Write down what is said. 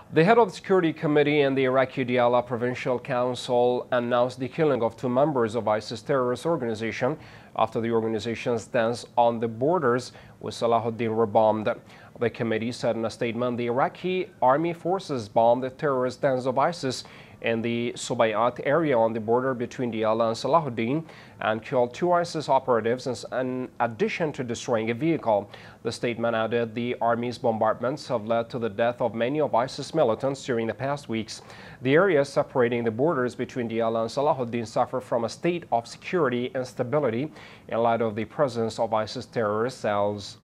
The head of the Security Committee in the Iraqi Diyala Provincial Council announced the killing of two members of ISIS terrorist organization after the organization's stance on the borders with Salahuddin were bombed. The committee said in a statement the Iraqi army forces bombed the terrorist stance of ISIS in the Subayat area on the border between Diyala and Salahuddin and killed two ISIS operatives in addition to destroying a vehicle. The statement added the army's bombardments have led to the death of many of ISIS militants during the past weeks. The area separating the borders between Diyala and Salahuddin suffer from a state of security instability in light of the presence of ISIS terrorist cells.